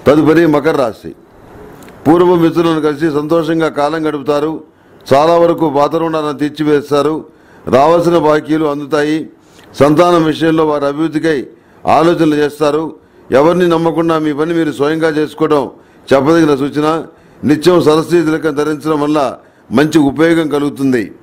తదుపరి మకర రాశి. పూర్వ మిత్రులను కలిసి సంతోషంగా కాలం గడుపుతారు. చాలా వరకు పాత రుణాలను తీర్చివేస్తారు. రావాల్సిన బాకీలు అందుతాయి. సంతానం విషయంలో వారి అభివృద్ధికై ఆలోచనలు చేస్తారు. ఎవరిని నమ్మకుండా మీ పని మీరు స్వయంగా చేసుకోవడం చెప్పదగిన సూచన. నిత్యం సరస్వతీ తిలకం ధరించడం వల్ల మంచి ఉపయోగం కలుగుతుంది.